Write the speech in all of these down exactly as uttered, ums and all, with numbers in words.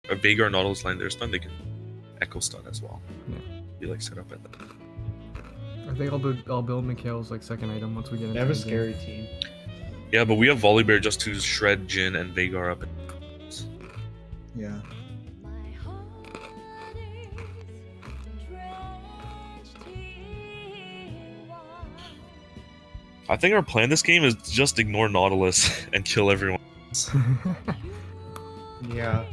a Veigar Nautilus land their stun, they can echo stun as well. Yeah. Be like set up at that. I think I'll build I'll build Mikhail's like second item once we get into They have a the game. scary team. Yeah, but we have Volibear just to shred Jhin and Veigar up. Yeah. I think our plan this game is just ignore Nautilus and kill everyone else. Yeah.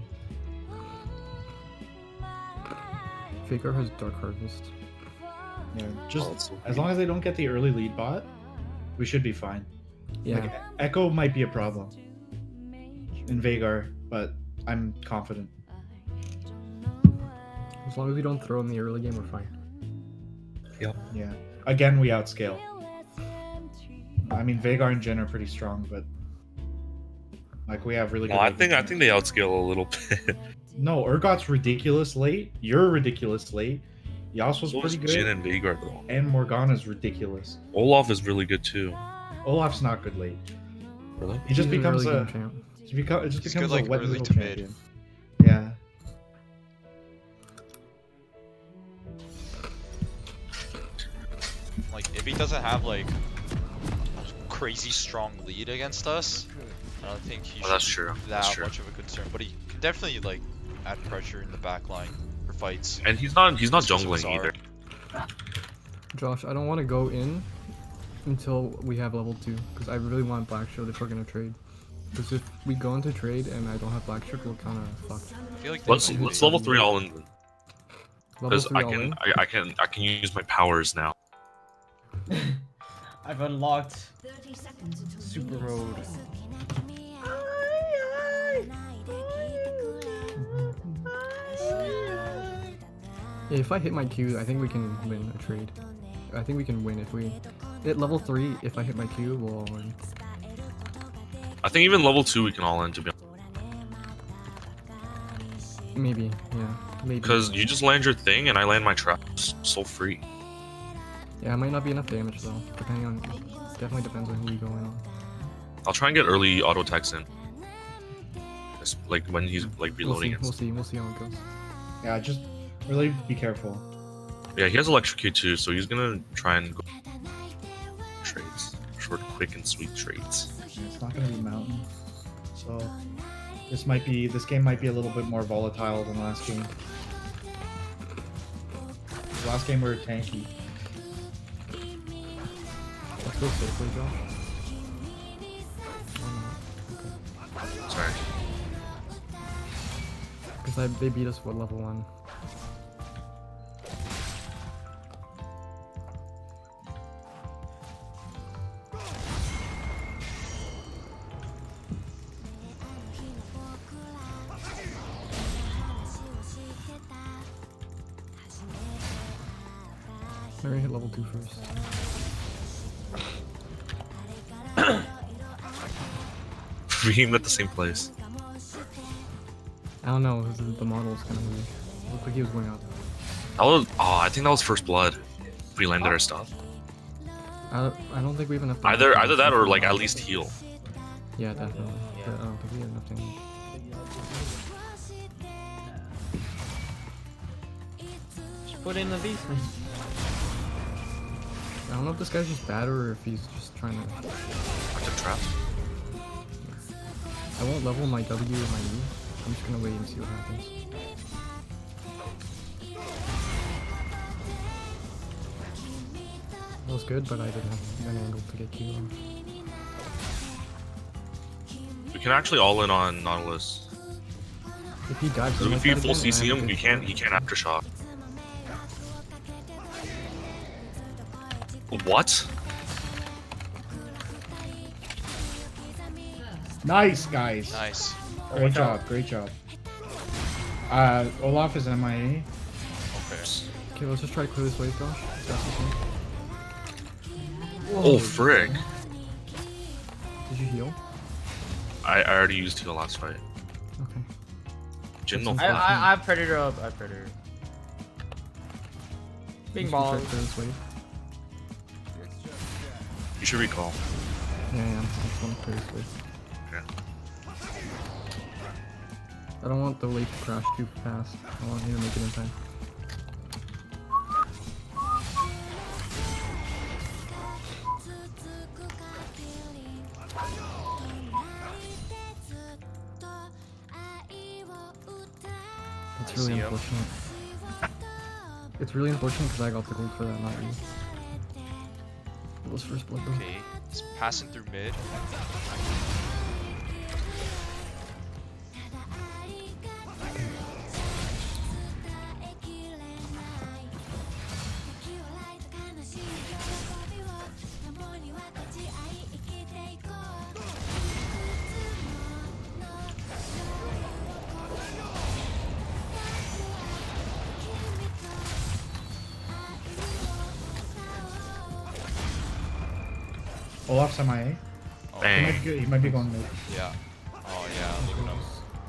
Veigar has Dark Harvest. Yeah. Just Oh, so as long as they don't get the early lead bot, we should be fine. Yeah. Like, Echo might be a problem in Veigar, but I'm confident. As long as we don't throw in the early game, we're fine. Yep. Yeah. Again, we outscale. I mean, Veigar and Jhin are pretty strong, but like we have really No, good. I think I defense. think they outscale a little bit. No, Urgot's ridiculous late. You're ridiculous late. Yasuo's So is pretty good. Jhin and Veigar though. And Morgana's ridiculous. Olaf is really good too. Olaf's not good late. Really? He just He's becomes early a. game champ. He beco- it just He's becomes good, a like, wet early little to mid. champion. Yeah. Like, if he doesn't have like a crazy strong lead against us, I don't think he Oh, should that's be true. that That's true. much of a concern. But he can definitely like add pressure in the back line for fights. And he's not he's not Especially with jungling either. Zara. Josh, I don't want to go in until we have level two, because I really want Black Shield if we're gonna trade. Because if we go into trade and I don't have Black Shield, we're kind of fucked. I feel like they Let's might let's be- level three all in Level because three I all can in. I, I can I can use my powers now. I've unlocked Super Mode. Yeah, if I hit my Q, I think we can win a trade. I think we can win if we at level three. If I hit my Q, we'll all win. I think even level two we can all in to be Maybe, yeah, maybe. because you just land your thing and I land my trap. It's so free. Yeah, it might not be enough damage though, depending on. Definitely depends on who we go in on. I'll try and get early auto attacks in. Just, like when he's like We'll reloading see. and We'll stuff. see. We'll see how it goes. Yeah. Just really be careful. Yeah, he has electrocute too, so he's gonna try and go trades. Short, quick, and sweet trades. Yeah, it's not gonna be mountain. So this might be this game might be a little bit more volatile than last game. Last game we were tanky. Let's go safely, Josh. Oh, Sorry. because they beat us with level one. We're gonna hit level two first. We aimed at the same place. I don't know, the, the model is kind of weird. It looked like he was going up. That was oh, I think that was first blood. We landed our stuff. I don't, I don't think we have enough. Either damage either to that or keep like him at alive. least heal. Yeah, definitely. But I don't think we have enough damage. Just put in the beast. I don't know if this guy's just bad or if he's just trying to. I took traps. I won't level my W and my E. I'm just gonna wait and see what happens. That was good, but I didn't have an angle to get Q on. We can actually all in on Nautilus. If he dives, Because if you full C C him, you can't he can't aftershock. What? Nice, guys. Nice. Great job. Great job. Uh, Olaf is M I A. Okay. Okay, let's just try to clear this wave, Josh. As fast as we can. Oh frig! Did you heal? I, I already used heal last fight. Okay. Jin no I, flash. I, I have Predator up. I have Predator. Bing Let's just try bong. to clear this wave. You should recall. Yeah, yeah. I just want to clear this wave. Okay. I don't want the wave to crash too fast. I want you to make it in time. It's really see him. unfortunate. It's really unfortunate because I got the gold for that, not you. It was first blood though. Okay, it's passing through mid. Olaf's M I A. Oh, He might, Bang. be, he might be going mid. yeah. Oh yeah, look at him.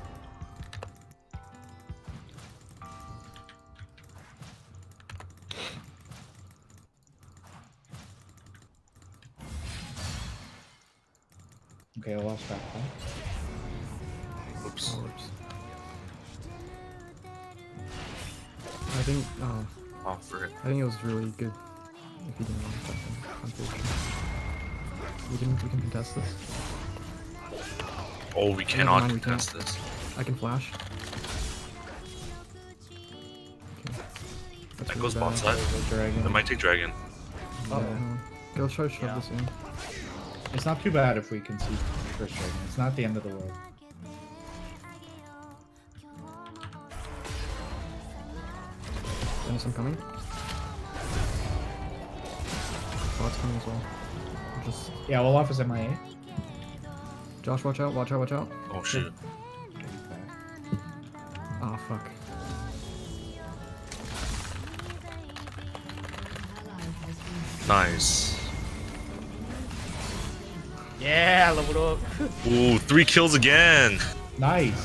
Okay, Olaf's back. Huh? Oops. Oh, oops. I think, uh, Oh, for it. I think it was really good if you didn't want to touch him. Unfortunately. We can, we can contest this. Oh, we Never cannot mind, we contest this. I can flash. Okay. That's That really goes bad. bot side. The dragon. That might take dragon. Yeah, Uh-oh. no. Go try to shove Yeah. this in. It's not too bad if we can see first dragon. It's not the end of the world. Dennis, I'm coming. Bot's coming as well. Just Yeah, Olaf is M I A. Josh, watch out! Watch out! Watch out! Oh shoot. Okay, he's back. Ah, fuck. Nice. Yeah, leveled up. Ooh, three kills again. Nice.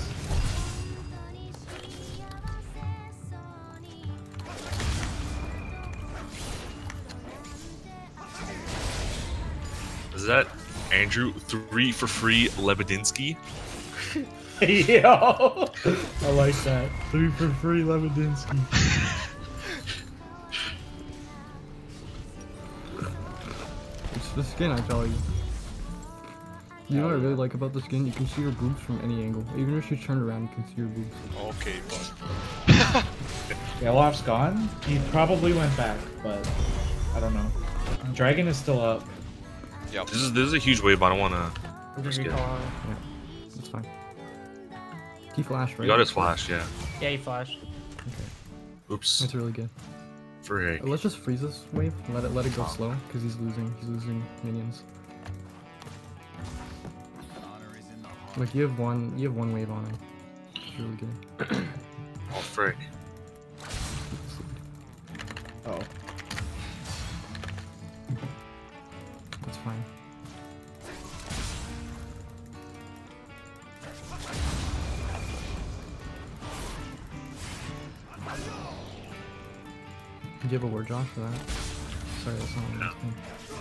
Is that Andrew three for free Lebedinsky? Yo! I like that. Three for free, Lebedinsky. It's the skin, I tell you. You know what I really like about the skin? You can see your boobs from any angle. Even if you turn around, you can see your boobs. Okay, but Yeah, Olaf's gone. He probably went back, but I don't know. Dragon is still up. yep. This is this is a huge wave, but I don't wanna risk it. Recall. It's fine. He flashed, right? You got his flash, yeah. Yeah, he flashed. Oops. That's really good. Frick. Uh, Let's just freeze this wave. and Let it let it go slow, because he's losing. He's losing minions. Like you have one, you have one wave on him. It's really good. Oh frick. Oh. That's fine. Do you have a word, Josh, for that? Sorry, that's not what I'm asking.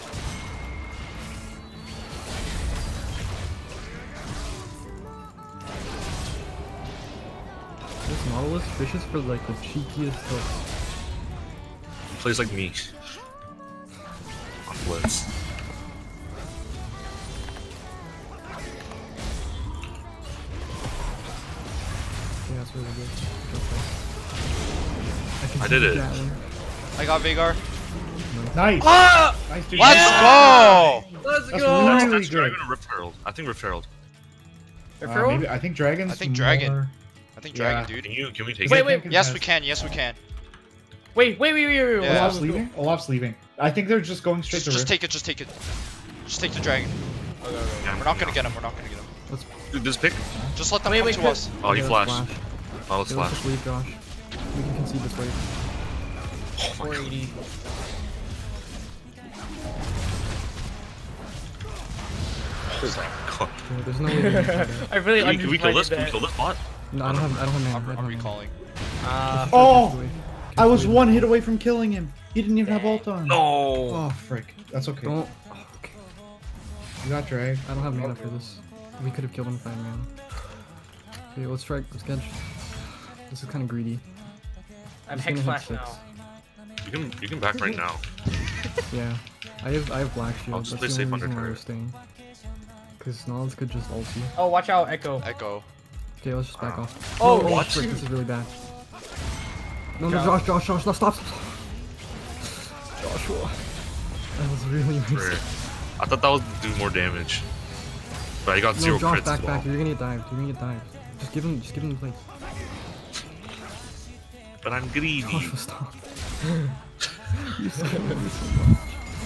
This Nautilus fishes for like the cheekiest hooks. He plays like me. On Blitz. Yeah, that's really good. Okay. can I did see it. that one. I got Vagar. Nice. Ah! Nice dude. Let's Yeah! go! Let's That's go! That's, really that's good. Dragon or Rift Herald. I think Rift Herald. They're Uh, feral? maybe, I think Dragon's I think Dragon. more- I think Yeah. Dragon, dude. Can you can we take Wait, it? wait, Yes, we can. Yes, we can. Wait, wait, wait, wait, wait. wait. Yeah. Olaf's Let's go. leaving? Olaf's leaving. I think they're just going straight Just, to just Rift. take it. Just take it. Just take the Dragon. Okay, okay. Yeah, We're not gonna get him. We're not gonna get him. Let's Dude, this pick. Just let them Wait, come wait, to Chris. us. Oh, he yeah, let's flashed. flash. Oh, let's Yeah, let's flash. just leave, Josh. We can concede this wave. four eighty. God. Yeah, there's no way we can do that. I really Can we, can we kill this? underestimated Can we that. kill this bot? No, I don't have. I don't have mana. I I'm, don't I'm have mana. recalling. Uh, Oh! Wave. I was Wave. one hit away from killing him. He didn't even have ult on. No. Oh, frick. That's okay. Don't. Oh, okay. You got drag. I don't have mana for this. We could have killed him with that mana. Okay, let's try. Let's catch. This is kind of greedy. I'm He's Hex gonna hit Flash six. now. You can you can back right now. Yeah, I have I have Black I'll Shield. just That's play the safe only under reason why we're turret. staying. Cause Nolans could just ult you. Oh, watch out, Echo. Echo. Okay, let's just back Uh, off. Oh, no, what? frick, this is really bad. No, no, Josh. Josh, Josh, Josh, no, stop. Joshua. That was really For- nice. I thought that would do more damage. But I got No, zero Josh, crits back, as well. back. You're gonna get dived. You're gonna get dived. Just give him, just give him the place. But I'm greedy. Joshua, stop. You scared me so much.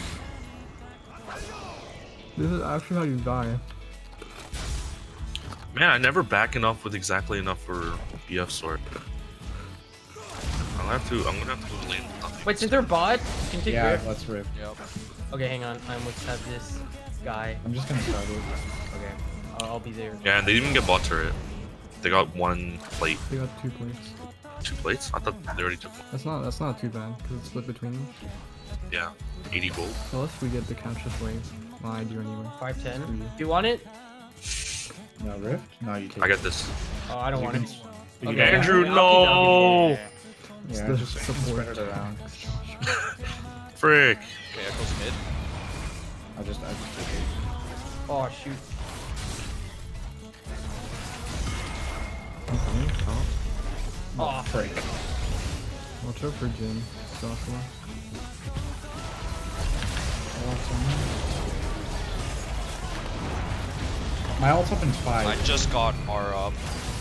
This is actually how you die. Man, I never back enough with exactly enough for B F sword. I'm gonna have to. I'm gonna have to go to lane. Nothing. Wait, since they're bot, can you take Yeah, Rift? let's rip. Yep. Okay, hang on. I almost have this guy. I'm just gonna start it. Okay, I'll, I'll be there. Yeah, and they didn't even get bot turret. They got one plate, They got two plates. two plates. I thought they already took one. That's not, that's not too bad because it's split between them. Yeah, eighty gold. Unless we get the catch this wave. Well, I do anyway. five ten. Screw you. Do you want it? No rift? No, you take I it. got this. Oh, I don't You want can- it. you can- Okay, Andrew, I'll- I'll keep- I'll no! keep- It's Yeah, the just support. spread it around. Frick. Okay, Echo's mid. I just, I just take it. Oh shoot. Okay, top. Oh, Frick. Watch out for Jin. Joshua. My ult's up in five. I just got R up.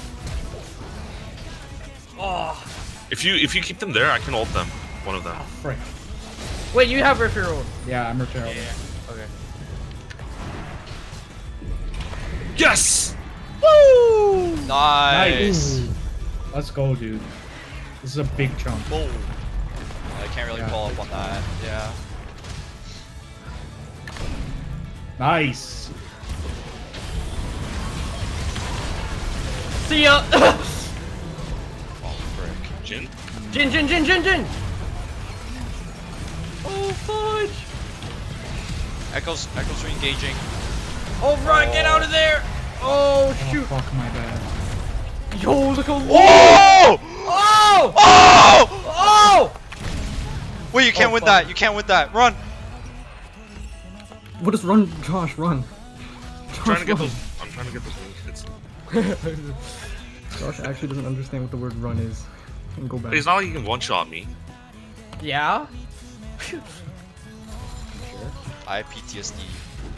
oh. If you if you keep them there, I can ult them. One of them. Oh, frick. Wait, you have Rift Hero. Yeah, I'm repairing. Okay. Yes. Woo! Nice. Ooh. Let's go, dude. This is a big chunk. Boom. I can't really Yeah. follow up on that. Yeah. Nice. See ya. Oh, frick. Jin. Jin, Jin, Jin, Jin, Jin. Oh fudge. Echo's Echo's re-engaging. Oh run, get out of there. Oh Oh, shoot. fuck my bad. Yo, look how low. Oh! Oh! Oh! Oh! Wait, you can't Oh, win fuck. that. You can't win that. Run. What is run? Josh, run. I'm trying to get run. those. I'm trying to get those wings hits. Josh actually doesn't understand what the word run is. And go back. It's not like you can one shot me. Yeah? I have P T S D.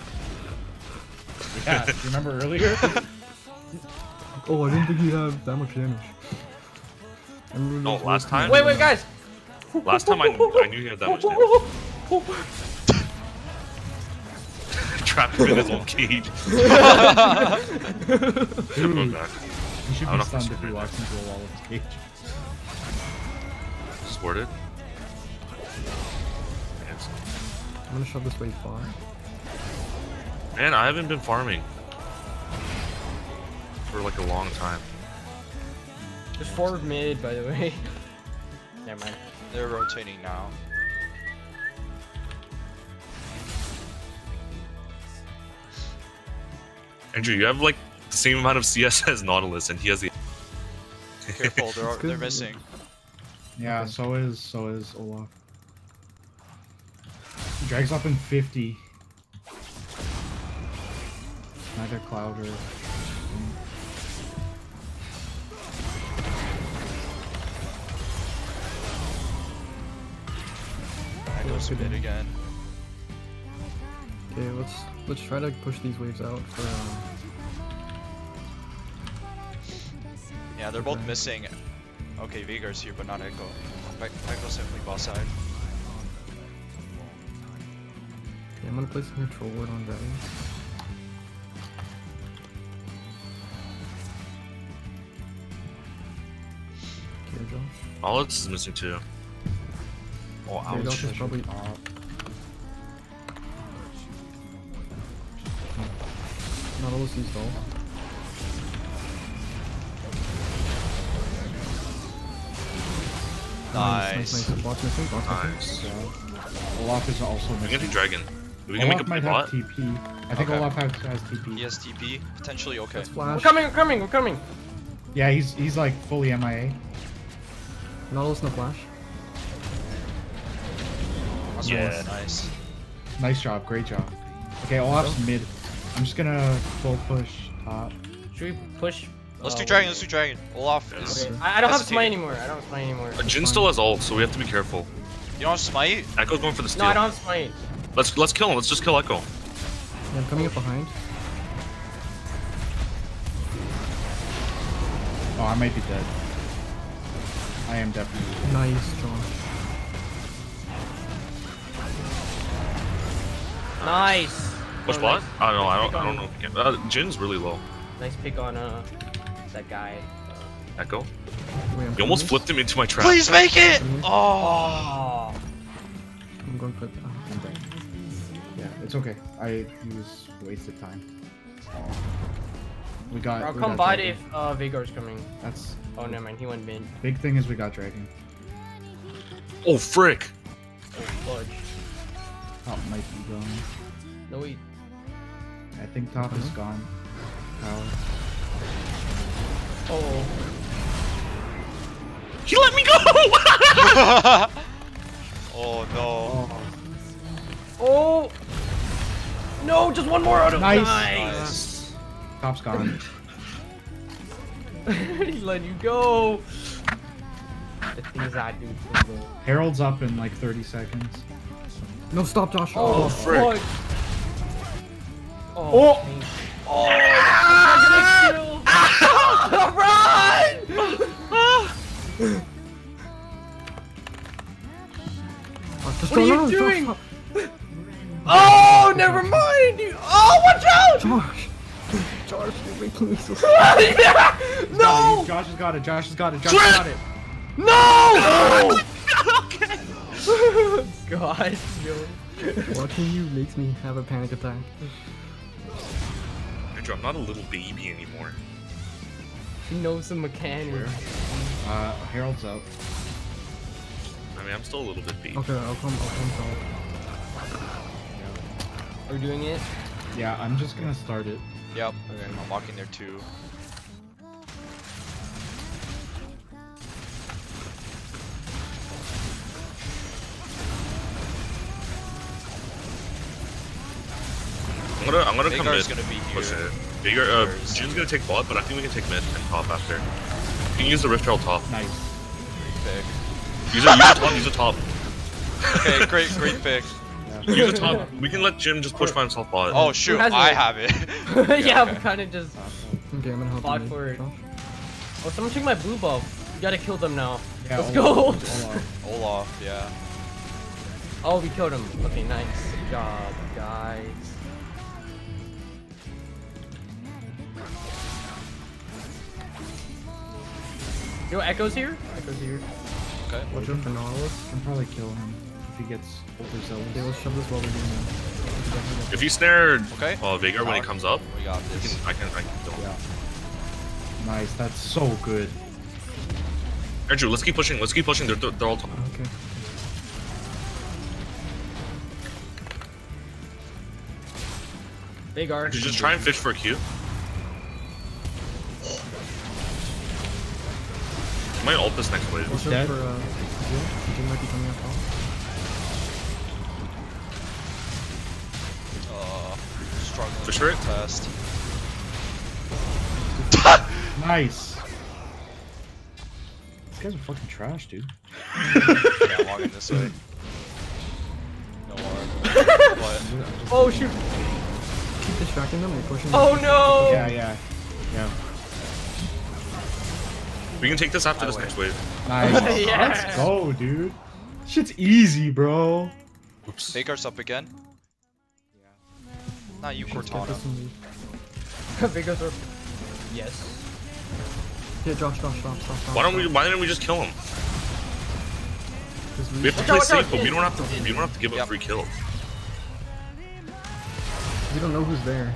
Yeah, do you remember earlier? Oh, I didn't think you had that much damage. I remember No, those last words time- Wait, wait, guys. Last time I, I knew he had that much damage. Trapped him in his own cage. Dude, Going back. you should I don't be know if stunned it's if you right walked into a wall with his cage. Sported. Yes. I'm gonna shove this wave far. Man, I haven't been farming for like a long time. There's forward mid, by the way. Never mind. They're rotating now. Andrew, you have like the same amount of C S as Nautilus, and he has the. Careful, they're good. they're missing. Yeah, so is so is Olaf. Drags up in fifty. Neither Cloud or. Echo's good mid damage. again. Okay, let's let's try to push these waves out for. Um, Yeah, they're both Okay. missing. Okay, Veigar's here, but not Echo. E- Echo's definitely boss side. okay, I'm gonna place a control word on Ray. Okay, Josh. Nautilus is missing too. Oh, Okay, Josh ouch. is probably. Nautilus used all. Nice, Nice. nice. Box missing, box missing. Nice. Olaf is also We can do missing. dragon. We can make Olaf a might bot. have T P. I think Okay. Olaf has, has T P. He has T P, potentially okay. Let's We're flash. coming, we're coming, we're coming. Yeah, he's he's like fully M I A. Nautilus no flash. That's Yeah. nice. Nice job, great job. Okay, Olaf's mid. I'm just gonna full push top. Should we push? Let's uh, do dragon. Let's do dragon. Olaf is. Okay. I, I don't have hesitating. smite anymore. I don't have smite anymore. Uh, Jin still has ult, so we have to be careful. You don't have smite? Echo's going for the steal. No, I don't have smite. Let's let's kill him. Let's just kill Echo. Yeah, I'm coming up behind. Oh, I might be dead. I am definitely. Nice, Josh. Nice. Push Oh, bot? nice. I don't know. I don't. Pick I on- don't know. if we can- Uh, Jin's really low. Nice pick on uh that guy. Echo. Wait, I'm You almost coming. flipped him into my trap. Please make it! Mhm. Oh. Oh. I'm going for that. I'm dead. Yeah, it's okay. I use wasted time. We got. I'll we come got by dragon. if uh Vigor's coming. That's Oh never mind, he went mid. big thing is we got dragon. Oh frick! Oh fudge. Top might be gone. No wait. I think top is gone. Power. Oh. He let me go! Oh no. Oh, Oh. No, just one more out of Nice. Nice. top's gone. He let you go. The things I do for the. Herald's up in like thirty seconds. No, stop, Josh. Oh, frick. fuck. Oh! thank- Oh! I'm gonna kill. Run! Oh, just What are don't you run, Josh, doing? stop. Oh, never mind. You- Oh, watch out! Josh. Josh, you're making me so Yeah! No! Josh has got it. Josh has got it. Josh has got it. No! God, yo. Watching you makes me have a panic attack. Andrew, I'm not a little baby anymore. He knows the mechanics. Uh, Herald's out. I mean, I'm still a little bit baby. Okay, I'll come. I'll come. Solve. Are we doing it? Yeah, I'm just gonna start it. Yep. Okay. I'm walking there too. I'm gonna I'm gonna come Vagar's mid. gonna be here. Push it. Vigor, uh, Vagar's- Jin's gonna take bot, but I think we can take mid and top after. You can use the Rift Herald top. Nice. Great Use it. Use the top. Use the top. pick. Okay, great, great pick. Use the top. We can let Jin just push by himself bot. Oh shoot, has I it? have it. Yeah, okay. we kind of just. Okay, I'm gonna help Fought you. for it. Josh. Oh, someone took my blue buff. You gotta kill them now. Yeah, Let's Olaf. go. Olaf. Olaf, yeah. Oh, we killed him. Okay, nice job, guys. Yo, Echo's here? Echo's here. Okay. Watch out for Nautilus. I can probably kill him if he gets overzealous. Okay, let's shove this while we're doing that. If you snared Okay. uh, Vigor when he comes up, We got we this. can, I can I can kill him. Yeah. Nice. That's so good. Andrew, let's keep pushing. Let's keep pushing. They're they're, they're all top. Okay. Vagar. Andrew, just try and fish for a Q. I might ult this next wave. Watch out dead. for uh, Jin. Jin might be coming up top. Uh, struggling Fish for with it? the test. Nice. These guys are fucking trash, dude. Yeah, I'm walking this way. No more. But Oh shoot! Keep distracting them. They're pushing. Oh no! Yeah, yeah, yeah. We can take this after I this win. next wave. Nice. Yeah. Let's go, dude. Shit's easy, bro. Oops. Vagar's up again. Not you, Get Cortana. this in lead. Vagar's are. Yes. Yeah, Josh, Josh, stop, stop, stop. Why don't we? Why didn't we just kill him? Just We have to Watch play out, watch out. safe, but we don't have to. We don't have to give up Yep. free kills. We don't know who's there.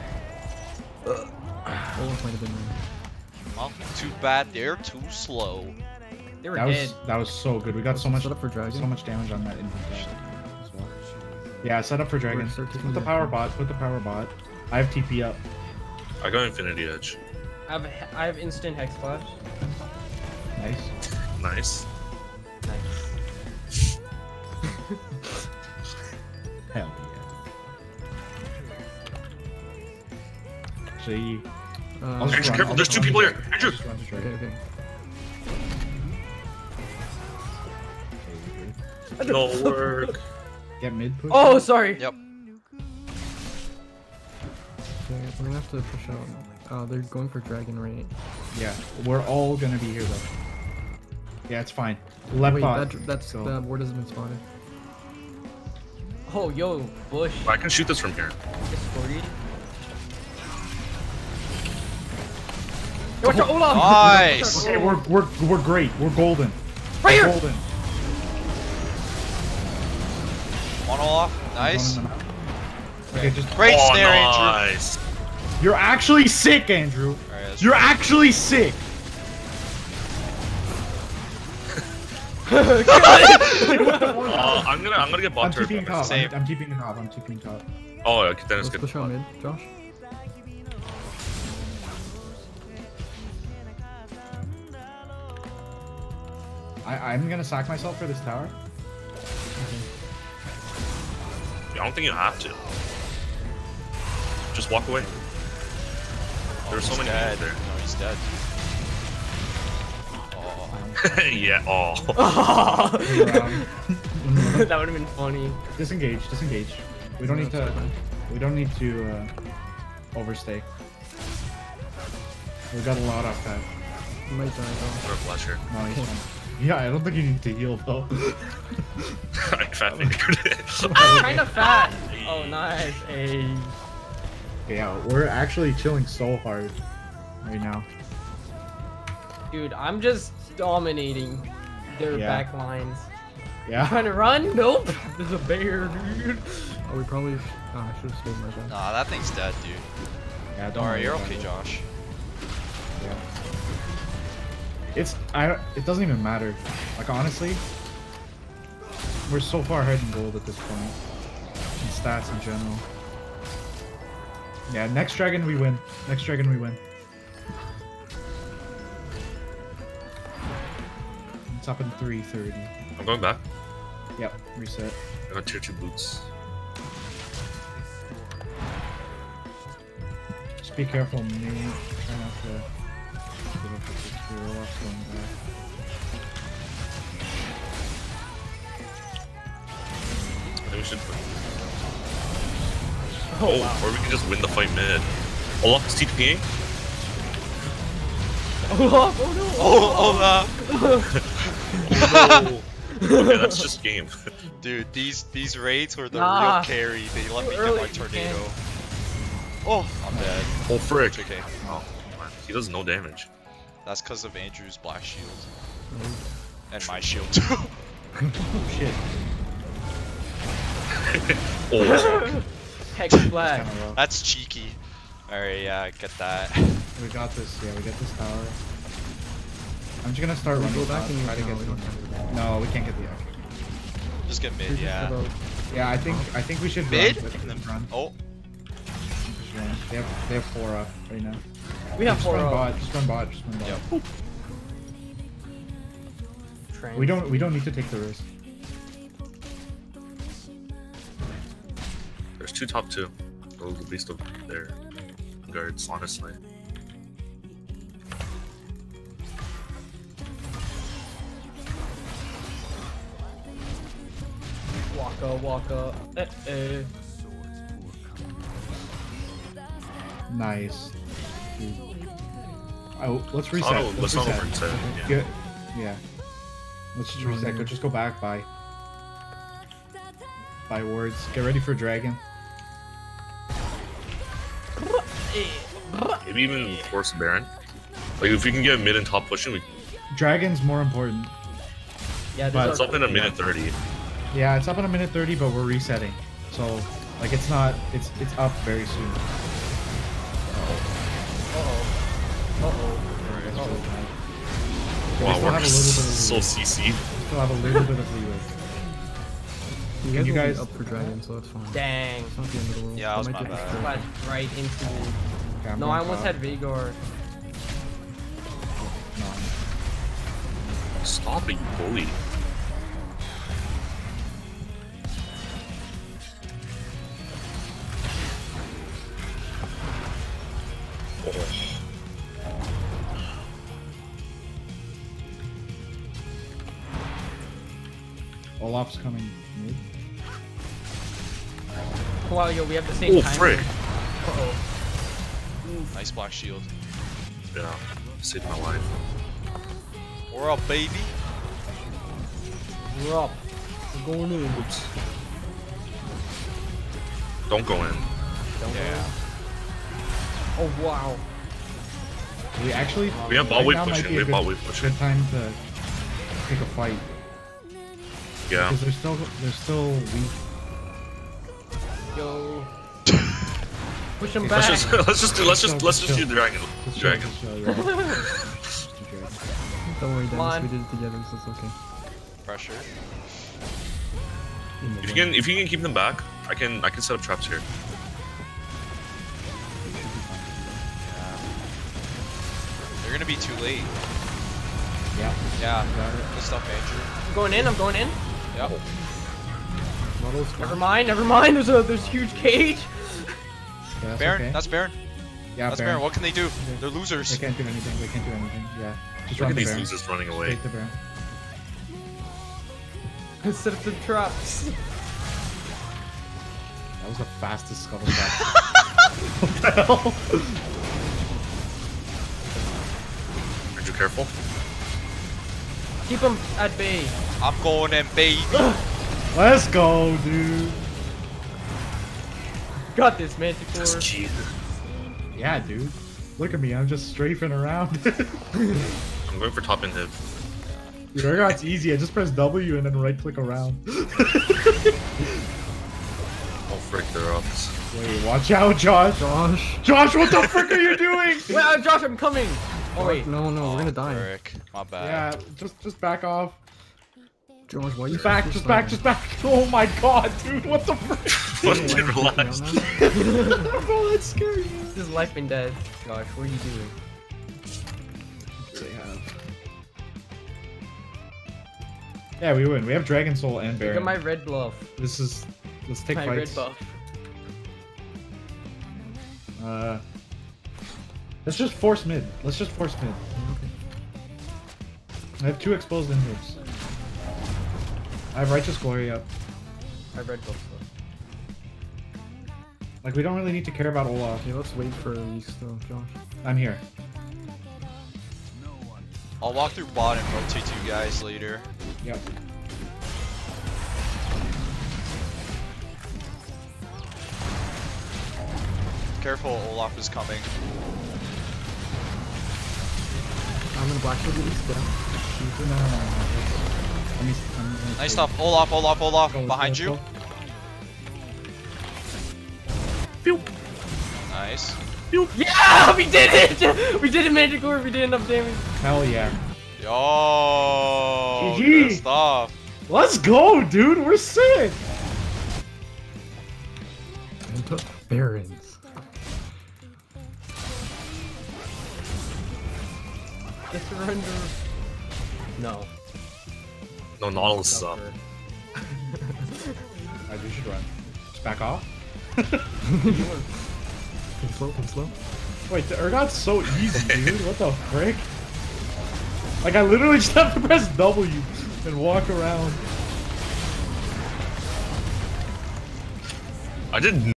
Olaf might have been there. Well, too bad they're too slow. They were That dead. was that was so good. We got so much Set up for dragon. so much damage on that infant as well. Yeah, set up for dragon. We're start taking Put the the- power bot. Put the power bot. I have T P up. I got Infinity Edge. I have I have instant hex flash. Nice. Nice. Nice. Hell yeah. Actually, Uh, I'll just Andrew, run- careful, I'll there's just two run people to here. trade. Andrew! Just run to trade. okay, okay. No work. Get mid push. Oh, sorry. Yep. Okay, we're gonna have to push out. Uh, they're going for dragon, right? Yeah, we're all gonna be here though. Yeah, it's fine. Left Wait, bot. that, that's go. the ward hasn't been spotted. Oh, yo, Bush. I can shoot this from here. It's forty. Yo, watch out, Olaf! Nice. Okay, we're we're we're great. We're golden. Right We're here! golden. One off. Nice. Running them out. Okay, just Great oh, snare, Andrew. nice. you're actually sick, Andrew. Alright, let's You're try. actually sick. Uh, I'm gonna I'm gonna get I'm bot turret. keeping by top. myself. Same. I'm, I'm keeping top. I'm keeping top. Oh, okay, then it's Let's good. push out mid, Josh. I I'm gonna sack myself for this tower. I don't think you have to. Just walk away. Oh, There's so he's many dead. people No, he's dead. Oh. there. Yeah. Oh. Around. That would have been funny. Disengage. Disengage. We don't need to. We don't need to uh, overstay. We got a lot off that. You might die though. I'm gonna flash here. No, he's fine. Yeah, I don't think you need to heal though. I fat fingered it. Kind of fat. Oh, nice. Hey. Yeah, we're actually chilling so hard right now. Dude, I'm just dominating their Yeah. back lines. Yeah. Trying to run? Nope. There's a bear, dude. Oh, we probably. Sh oh, I should have stayed my bad. Nah, that thing's dead, dude. Yeah. Don't Alright, worry you're about okay, it. Josh. Yeah. It's I. don't- It doesn't even matter. Like honestly, we're so far ahead in gold at this point. In stats in general. Yeah. Next dragon we win. Next dragon we win. It's up in three thirty. I'm going back. Yep. Reset. I got tier two boots. Just be careful, me. Try not to give up with this hero off going back. I think we should. Oh, or we can just win the fight mid. Olaf is TPing. Olaf, oh no. Oh, Olaf! Okay, that's just game. Dude, these these raids were the Nah. real carry. They let me Too get early, my you tornado. can't. Oh, I'm dead. Oh frick. It's okay. Oh, man. He does no damage. That's because of Andrew's black shield. Oh, And my shield too. Shit. Oh. Hex flag. Kinda rough. That's cheeky. Alright, yeah, get that. We got this. Yeah, we got this tower. I'm just gonna start We running go back top, and try to no, get we don't have to go back. No, we can't get the F. Just get We're mid, just yeah. about- Yeah, I think I think we should Mid? run. Let's just run. Oh, Just run. They have they have four up right now. We have just four run up. bot. Just run bot. Just run bot. Yep. Trans. We don't we don't need to take the risk. There's two top two. Those at least of their guards, honestly. Waka waka. Eh, eh. Nice. Dude. Oh, let's reset. Oh, let's let's not reset. reset. Yeah. Good. Yeah. Let's just reset. Go. Just go back. Bye. Bye words. Get ready for dragon. Maybe even force Baron. Like if we can get mid and top pushing, we Dragon's more important. Yeah, But this it's up in a minute thirty. Yeah, it's up in a minute thirty, but we're resetting. So, like, it's not. It's it's up very soon. Uh-oh. Uh-oh. It's Oh. really tight. Wow, still we're have a little bit of so leeway. C C. We still have a little bit of leeway. You Can guys you will guys- be up for dragon, so it's fine. Dang. It's not the end of the world. Yeah, that was might my get bad. destroyed. Flash right into me. Okay, I'm No, going I almost top. had Vigor. Stop it, you bully. Olaf's coming mid. Wow, yo, we have the same Oh, time. frick. Uh-oh. Nice black shield. Yeah, saved my life. We're up, baby. We're up. We're going in. Oops. Don't go in. Don't Yeah. Oh wow. We actually. We have ball right wave now might pushing. be We a have ball good- wave pushing. Good time to pick a fight Yeah. because they're still they're still weak. Yo. Push him Let's back. just let's just do let's just let's just do Chill. dragon. Just Dragon. chill, just chill, yeah. Just do dragon. Don't worry, Come Dennis. on. We did it together, so it's okay. Pressure. If you can if you can keep them back, I can I can set up traps here. Yeah. They're gonna be too late. Yeah. Yeah. Got it. Good stuff, Andrew. I'm going in, I'm going in. Yep. Models. Never mind, never mind. There's a there's a huge cage. Yeah, that's Baron, okay. that's Baron. yeah, That's Baron. What can they do? They're losers. They can't do anything. They can't do anything. Yeah. Just Look run at the these Baron. losers running away. Take the Baron. Set up the traps. That was the fastest scuttle shot. What the hell? Are you careful? Keep him at bay. I'm going in, baby. Let's go, dude. Got this, Manticore. That's cheated. Yeah, dude. Look at me. I'm just strafing around. I'm going for top inhib. Dude, Urgot's easy. I just press W and then right click around. Oh frick, they're up. Wait, watch out, Josh. Josh. Josh, what the frick are you doing? Wait, uh, Josh, I'm coming. Oh wait. No, no, we're gonna die. Frick. My bad. Yeah, just just back off. Josh, why are you Just back, just back, just back. Oh my god, dude, what the frick? What did relax? Bro, that's scary. This is life and death. Josh, what are you doing? They have. Yeah, we win. We have Dragon Soul and Look Baron. at my red buff. This is. Let's take My fights. red buff. Uh, let's just force mid. Let's just force mid. I have two exposed inhibs. I have Righteous Glory up. My red buff. Like, we don't really need to care about Olaf. Okay, let's wait for these though, Josh. I'm here. I'll walk through bot and rotate you guys later. Yep. Careful, Olaf is coming. I'm gonna black shield at least, get out. No, no, no, no. Let me. I'm gonna Nice take- stuff. Olaf, Olaf, Olaf. Go, Behind let's you. go. Nice. Yeah, we did it! We did it, Manticore. We did enough damage. Hell yeah. Yo. G G. Good stuff. Let's go, dude. We're sick. And took Barons. Just surrender. No. No, Nautilus is up. Suffer. Alright, we should run. Just back off. Take slow, take slow. Wait, the Urgot's so easy, dude. What the frick? Like, I literally just have to press W and walk around. I did